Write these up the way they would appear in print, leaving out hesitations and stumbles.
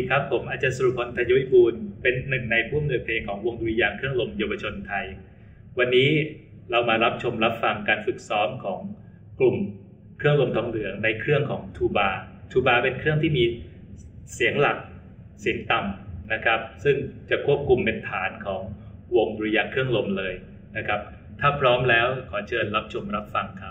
ครับผมอาจารย์สุรพล ธัญวิบูลย์เป็นหนึ่งในผู้อำนวยเพลงของวงดุริยางค์เครื่องลมเยาวชนไทยวันนี้เรามารับชมรับฟังการฝึกซ้อมของกลุ่มเครื่องลมทองเหลืองในเครื่องของทูบาเป็นเครื่องที่มีเสียงหลักเสียงต่ำนะครับซึ่งจะควบคุมเป็นฐานของวงดุริยางค์เครื่องลมเลยนะครับถ้าพร้อมแล้วขอเชิญรับชมรับฟังครับ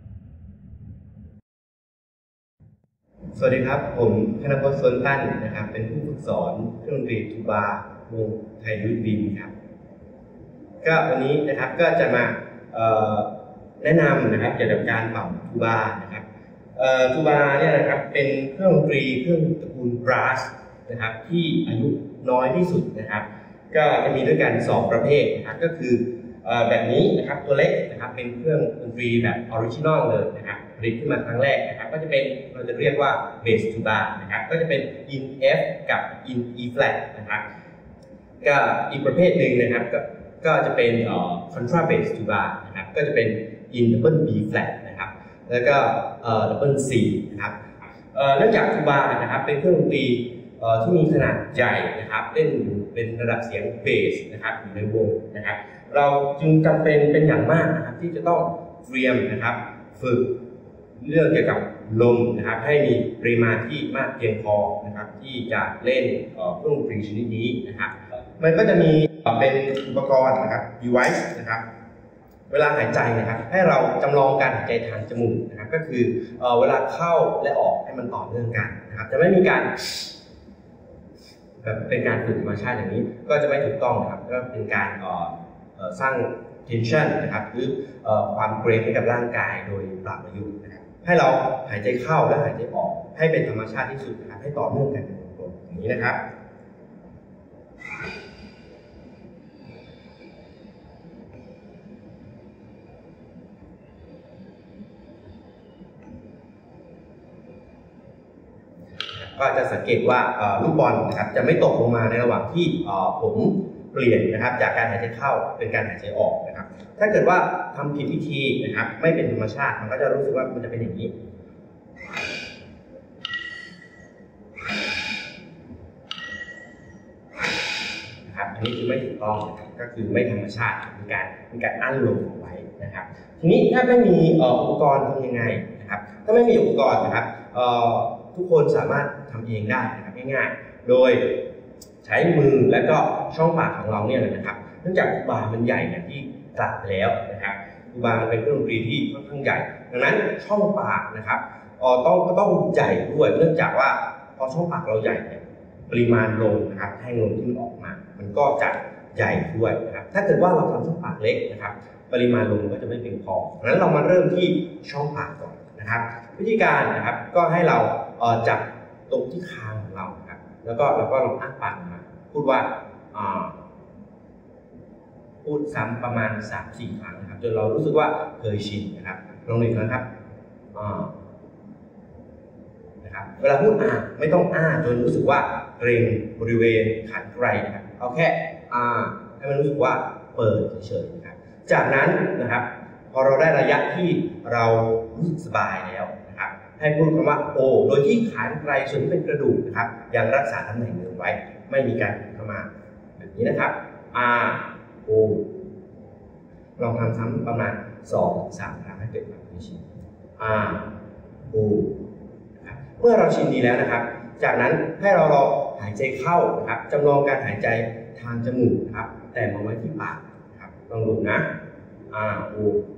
สวัสดีครับผมธนพจน์ สวนตั้นนะครับเป็นผู้ฝึกสอนเครื่องดนตรีทูบาวงไทยยุทธบินครับก็วันนี้นะครับก็จะมาแนะนำนะครับเกี่ยวกับการเป่าทูบานะครับทูบาเนี่ยนะครับเป็นเครื่องดนตรีเครื่องตระกูลบรัสนะครับที่อายุน้อยที่สุดนะครับก็จะมีด้วยกัน2ประเภทนะครับก็คือแบบนี้นะครับตัวเล็กนะครับเป็นเครื่องดนตรีแบบออริจินอลเลยนะครับผลิตขึ้นมาครั้งแรกนะครับก็จะเป็นเราจะเรียกว่าเบสทูบานะครับก็จะเป็น in F กับ in E flat นะครับก็อีกประเภทหนึ่งนะครับก็จะเป็นcontra bass tuba นะครับก็จะเป็น in double B flat นะครับแล้วก็ double C นะครับเนื่องจากทูบานะครับเป็นเครื่องดนตรีที่มีขนาดใหญ่นะครับเล่นเป็นระดับเสียงเบสนะครับอยู่ในวงนะครับเราจึงจำเป็นเป็นอย่างมากนะครับที่จะต้องเตรียมนะครับฝึกเรื่องเกี่ยวกับลมนะครับให้มีปริมาณที่มากเพียงพอนะครับที่จะเล่นเครื่องดนตรีชนิดนี้นะครับมันก็จะมีเป็นอุปกรณ์นะครับ device นะครับเวลาหายใจนะครับให้เราจำลองการหายใจทางจมูกนะครับก็คือเวลาเข้าและออกให้มันต่อเนื่องกันนะครับจะไม่มีการแบบเป็นการฝึกธรรมชาติอย่างนี้ก็จะไม่ถูกต้องนะครับก็เป็นการสร้าง tension นะครับหรือความเกร็งให้กับร่างกายโดยปราบประยุกต์นะครับให้เราหายใจเข้าและหายใจออกให้เป็นธรรมชาติที่สุดนะครับให้ต่อเนื่องกันเป็นวงกลมอย่างนี้นะครับก็จะสังเกตว่าลูกบอลนะครับจะไม่ตกลงมาในระหว่างที่ผมเปลี่ยนนะครับจากการหายใจเข้าเป็นการหายใจออกนะครับถ้าเกิดว่าทำผิดวิธีนะครับไม่เป็นธรรมชาติมันก็จะรู้สึกว่ามันจะเป็นอย่างนี้นะครับอันนี้คือไม่ถูกต้องนะครับก็คือไม่ธรรมชาติเป็นการอั้นลมเอาไว้นะครับทีนี้ถ้าไม่มีอุปกรณ์ทำยังไงนะครับถ้าไม่มีอุปกรณ์นะครับทุกคนสามารถทำเองได้นะครับง่ายๆโดยใช้มือและก็ช่องปากของเราเนี่ยนะครับเนื่องจากทูบามันใหญ่อย่างที่กล่าวไปแล้วนะครับทูบาเป็นเครื่องดนตรีที่ค่อนข้างใหญ่ดังนั้นช่องปากนะครับต้องใหญ่ด้วยเนื่องจากว่าพอช่องปากเราใหญ่เนี่ยปริมาณลมนะครับแท่งลมที่มันออกมามันก็จะใหญ่ด้วยนะครับถ้าเกิดว่าเราทำช่องปากเล็กนะครับปริมาณลมก็จะไม่เพียงพอดังนั้นเรามาเริ่มที่ช่องปากก่อนนะครับวิธีการนะครับก็ให้เราจับตรงที่คางของเราครับแล้วก็เราก็ลองอ้าปากมาพูดว่าพูดซ้ำประมาณ 3-4 ครั้งนะครับจนเรารู้สึกว่าเคยชินนะครับลองหนึ่งครั้งครับนะครับเวลาพูดไม่ต้องจนรู้สึกว่าเกร็งบริเวณขาไกรนะครับเอาแค่ให้มันรู้สึกว่าเปิดเฉยๆนะครับจากนั้นนะครับพอเราได้ระยะที่เรารู้สึกสบายแล้วนะครับให้พูดคำว่าโอโดยที่ขาไกรส่วนที่เป็นกระดูกนะครับยังรักษาตำแหน่งเดิมไว้ไม่มีการเข้ามาแบบนี้นะครับโอลองทำซ้ำประมาณ 2-3 ครั้งให้เกิดความเคยชินโอเมื่อเราชินดีแล้วนะครับจากนั้นให้เราลองหายใจเข้านะครับจำลองการหายใจทางจมูกนะครับแต่มาไว้ที่ปากนะครับลองดูนะโอ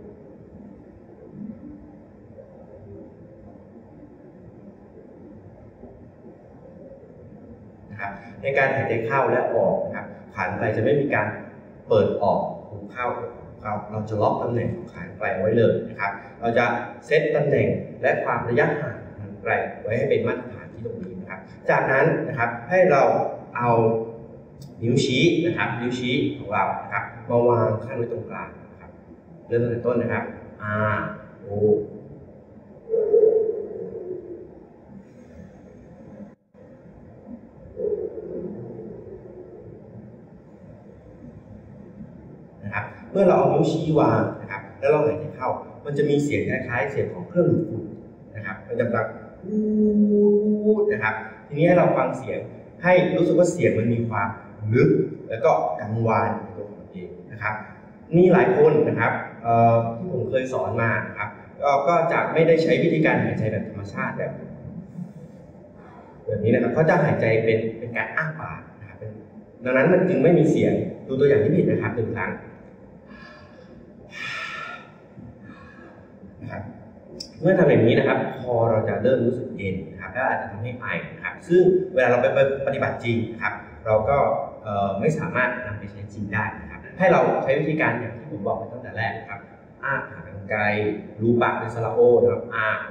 นะครับในการหายใจเข้าและออกนะครับขาไกรจะไม่มีการเปิดออกหูเข้าเราจะล็อกตำแหน่งของขาไกรไว้เลยนะครับเราจะเซตตำแหน่งและความระยะห่างทางไกลไว้ให้เป็นมาตรฐานที่ตรงนี้นะครับจากนั้นนะครับให้เราเอานิ้วชี้นะครับนิ้วชี้ของเรานะครับมาวางขั้นไว้ตรงกลางนะครับเริ่มตั้งแต่ต้นนะครับโอเมื่อเราเอานิ้วชี้วางนะครับแล้วเราหายใจเข้ามันจะมีเสียงคล้ายๆเสียงของเครื่องดูดฝุ่นนะครับมันจะแบบพูดนะครับทีนี้ให้เราฟังเสียงให้รู้สึกว่าเสียงมันมีความลึกแล้วก็กังวานในตัวของเองนะครับมีหลายคนนะครับที่ผมเคยสอนมานะครับก็จะไม่ได้ใช้วิธีการหายใจแบบธรรมชาติแบบนี้นะครับเขาจะหายใจเป็นการอ้าปากนะครับดังนั้นมันจึงไม่มีเสียงดูตัวอย่างที่ผิดนะครับ1 ครั้งนะครับเมื่อทำอย่างนี้นะครับพอเราจะเริ่มรู้สึกเย็นนะครับก็อาจจะทำให้ไอนะครับซึ่งเวลาเราไปปฏิบัติจริงนะครับเราก็ไม่สามารถนำไปใช้จริงได้นะครับให้เราใช้วิธีการอย่างที่ผมบอกไปตั้งแต่แรกนะครับอ้าปากไกลรูปากเป็นสระโอนะครับอาโอ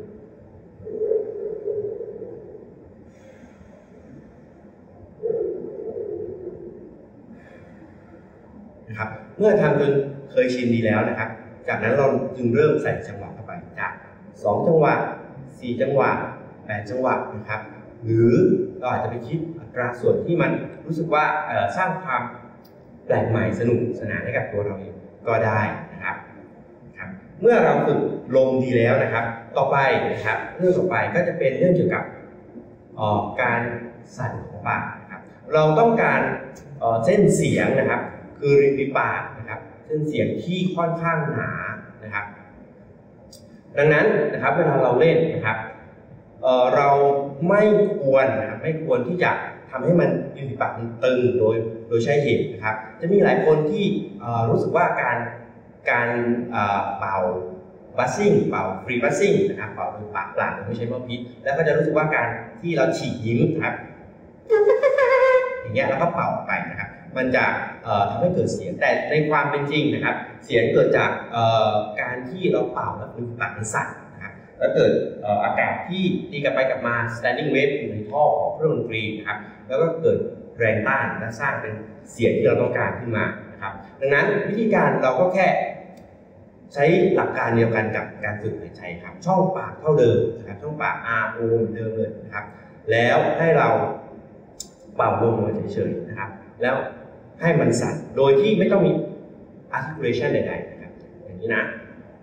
นะครับเมื่อทำจนเคยชินดีแล้วนะครับจากนั้นเราจึงเริ่มใส่จังหวะเข้าไปจาก2 จังหวะ4 จังหวะ8 จังหวะนะครับหรือเราอาจจะไปคิดอัตราส่วนที่มันรู้สึกว่าสร้างความแปลกใหม่สนุกสนานให้กับตัวเราเองก็ได้นะครับเมื่อเราฝึกลมดีแล้วนะครับต่อไปนะครับเรื่องต่อไปก็จะเป็นเรื่องเกี่ยวกับการสั่นของปากนะครับเราต้องการเส้นเสียงนะครับคือริมฝีปากนะครับเส้นเสียงที่ค่อนข้างหนานะครับดังนั้นนะครับเวลาเราเล่นนะครับเราไม่ควรที่จะทำให้มันริมฝีปากมันตึงโดยใช้เหตุนะครับจะมีหลายคนที่รู้สึกว่าการเป่าบัสซิ่งเป่าฟรีบัสซิ่งนะครับเป่าโดยปากเปล่าไม่ใช่มอพิษแล้วก็จะรู้สึกว่าการที่เราฉีกยิ้มครับอย่างเงี้ยแล้วก็เป่าไปนะครับมันจะทำให้เกิดเสียงแต่ในความเป็นจริงนะครับเสียงเกิดจากการที่เราเป่าแล้วริมฝีปากมันสั่นนะครับแล้วเกิดอากาศที่ตีกลับไปกลับมา standing wave อยู่ในท่อของเครื่องดนตรีนะครับแล้วก็เกิดแรงต้านและสร้างเป็นเสียงที่เราต้องการขึ้นมานะครับดังนั้นวิธีการเราก็แค่ใช้หลักการเดียวกันกับการฝึกหายใจครับช่องปากเท่าเดิมนะครับช่องปาก R O เหมือนเดิมเลยนะครับแล้วให้เราเป่าลมมาเฉยๆนะครับแล้วให้มันสั่นโดยที่ไม่ต้องมี articulation ใดๆนะครับอย่างนี้นะ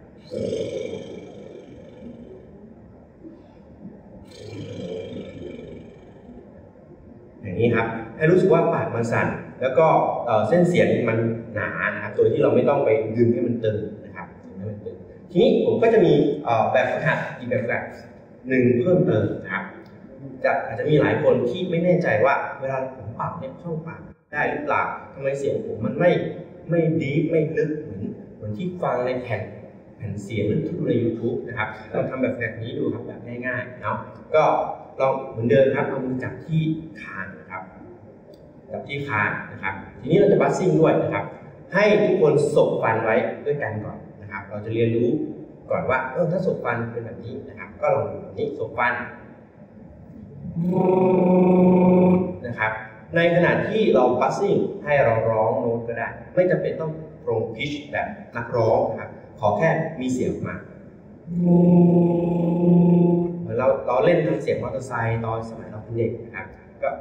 อย่างนี้ครับให้รู้สึกว่าปากมันสั่นแล้วก็เส้นเสียงมันหนานะครับโดยที่เราไม่ต้องไปดึงให้มันตึงนะครับทีนี้ผมก็จะมีแบบฝึกหัดอีกแบบหนึ่งเพิ่มเติมนะครับอาจจะมีหลายคนที่ไม่แน่ใจว่าเวลาผมปากเนี่ยช่องปากได้หรือเปล่าทำไมเสียงผมมันไม่ดีฟไม่ลึกเหมือนที่ฟังในแผ่นเสียงหรือที่ดูใน YouTube นะครับลองทำแบบนี้ดูครับแบบง่ายๆเนาะก็ลองเหมือนเดิมครับเอามือจับที่คางนะครับจับที่คางนะครับทีนี้เราจะบัสซิ่งด้วยนะครับให้ทุกคนสบฟันไว้ด้วยกันก่อนนะครับเราจะเรียนรู้ก่อนว่าถ้าสบฟันเป็นแบบนี้นะครับก็ลองดูแบบนี้สบฟันนะครับในขณะที่เราบัสซิ่งให้เราร้องโน้ตก็ได้ไม่จำเป็นต้องตรงพิชแบบนักร้องนะครับขอแค่มีเสียงออกมาเหมือนเราเล่นทำเสียงมอเตอร์ไซค์ตอนสมัยเราเป็นเด็กนะครับก็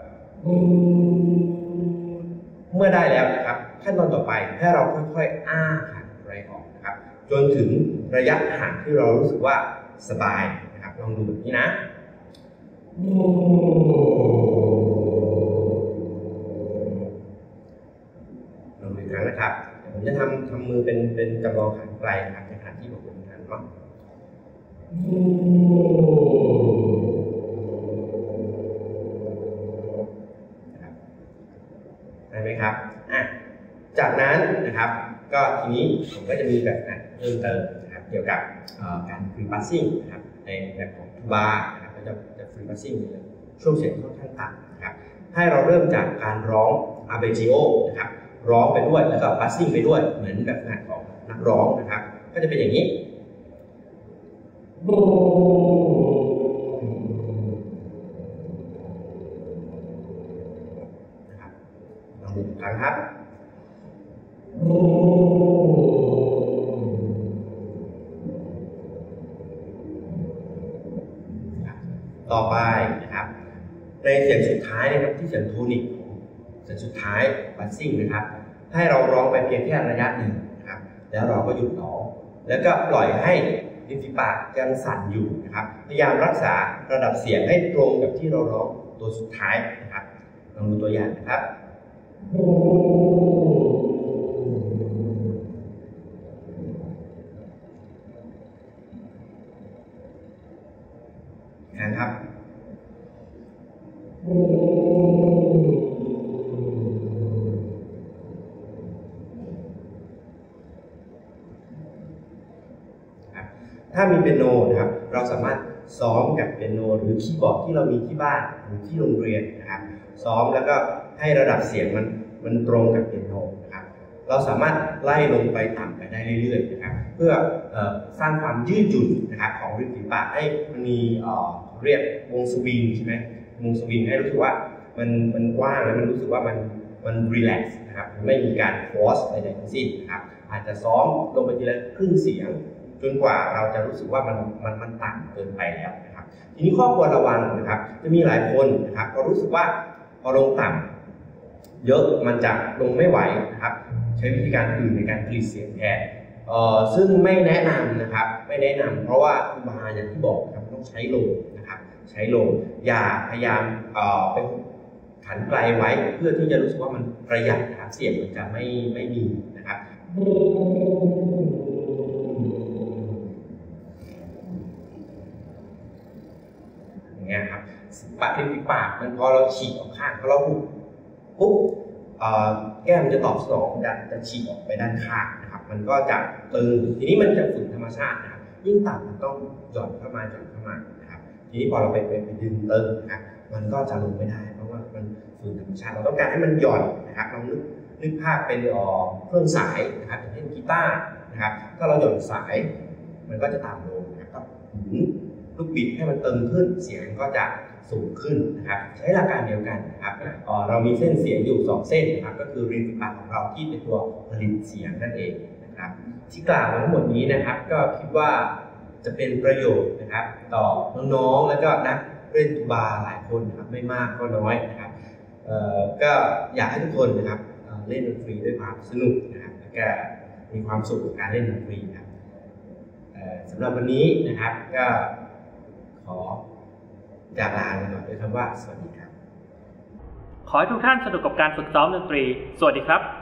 เมื่อได้แล้วนะครับขั้นตอนต่อไปให้เราค่อยๆอ้าหายใจออกนะครับจนถึงระยะห่างที่เรารู้สึกว่าสบายนะครับลองดูแบบนี้นะลองดูอีกครั้งนะครับผมจะทำมือเป็นจำลองหางไกลนะครับในขณะที่ผมทำงานเนาะได้ไหมครับจากนั้นนะครับก็ทีนี้ผมก็จะมีแบบเพิ่มเติมนะครับเกี่ยวกับการฟรีบัสซิ่งนะครับในแบบของทูบาร์นะครับก็จะฟรีบัสซิ่งในช่วงเสียงค่อนข้างต่ำนะครับให้เราเริ่มจากการร้องอาร์เปจิโอนะครับร้องไปด้วยแล้วก็บัสซิ่งไปด้วยเหมือนแบบของนักร้องนะครับก็จะเป็นอย่างนี้นะครับลองดูอีกครั้งครับต่อไปนะครับในเสียงสุดท้ายนะครับที่เสียงโทนิกเสียงสุดท้ายบัสซิ่งนะครับให้เราร้องไปเพียงแค่ระยะหนึ่งนะครับแล้วเราก็หยุดร้องแล้วก็ปล่อยให้ริมฝีปากยังสั่นอยู่นะครับพยายามรักษาระดับเสียงให้ตรงกับที่เราร้องตัวสุดท้ายนะครับองดูตัวอย่างนะครับนะครับถ้ามีเปียโนนะครับเราสามารถซ้อมกับเปียโนหรือคีย์บอร์ดที่เรามีที่บ้านหรือที่โรงเรียนนะครับซ้อมแล้วก็ให้ระดับเสียงมันตรงกับเปียโนนะครับเราสามารถไล่ลงไปต่ำไปได้เรื่อยๆนะครับเพื่อสร้างความยืดหยุ่นนะครับของริมฝีปากให้มันมีเรียกวงสวิงใช่ไหมวงสวิงให้รู้สึกว่ามันกว้างแล้วมันรู้สึกว่ามันรีแลกซ์นะครับไม่มีการฟอร์สใดๆทั้งสิ้นนะครับอาจจะซ้อมลงไปทีละครึ่งเสียงจนกว่าเราจะรู้สึกว่ามันต่ำเกินไปแล้วนะครับทีนี้ข้อควรระวังนะครับจะมีหลายคนนะครับพอรู้สึกว่าพอลงต่ำเยอะมันจะลงไม่ไหวนะครับใช้วิธีการอื่นในการผลิตเสียงแทนซึ่งไม่แนะนำนะครับไม่แนะนำเพราะว่าทูบาอย่างที่บอกนะครับต้องใช้โลนะครับใช้โลอย่าพยายามไปขันไกลไว้เพื่อที่จะรู้สึกว่ามันประหยัดนะครับเสียงมันจะไม่มีนะครับอย่างเงี้ยครับปากริมฝีปากมันพอเราฉีกออกข้างพอเราหุบปุ๊บแก้มจะตอบสนองจะฉีกออกไปด้านข้างนะครับมันก็จะตึงทีนี้มันจะฝืนธรรมชาตินะครับยิ่งต่ำมันต้องหย่อนเข้ามานะครับทีนี้พอเราไปดึงตึงนะครับมันก็จะลงไม่ได้เพราะว่ามันฝืนธรรมชาติเราต้องการให้มันหย่อนนะครับลองนึกภาพเป็นเครื่องสายนะครับอย่างเช่นกีตาร์นะครับถ้าเราหย่อนสายมันก็จะต่ำลงนะครับลูกบิดให้มันตึงขึ้นเสียงก็จะสูงขึ้นนะครับใช้หลักการเดียวกันนะครับเรามีเส้นเสียงอยู่2เส้นนะครับก็คือริมฝีปากของเราที่เป็นตัวผลิตเสียงนั่นเองนะครับที่กล่าวมาทั้งหมดนี้นะครับก็คิดว่าจะเป็นประโยชน์นะครับต่อน้องๆและก็นักเล่นทูบาหลายคนนะครับไม่มากก็น้อยนะครับก็อยากให้ทุกคนนะครับเล่นดนตรีด้วยความสนุกนะครับและก็มีความสุขกับการเล่นดนตรีครับสำหรับวันนี้นะครับก็ขอจากลาไปก่อนด้วยคำว่าสวัสดีครับขอให้ทุกท่านสนุกกับการฝึกซ้อมดนตรีสวัสดีครับ